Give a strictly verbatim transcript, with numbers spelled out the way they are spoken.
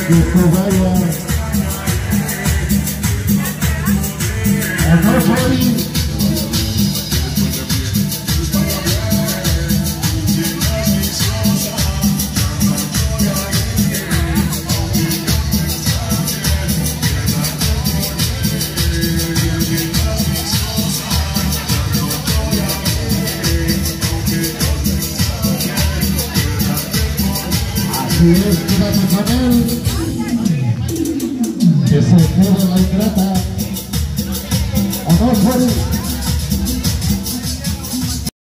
que se vaya. ¿O no, Fabi? Así es, quédate con él, que se quede la ingrata. ¿O no, Fabi?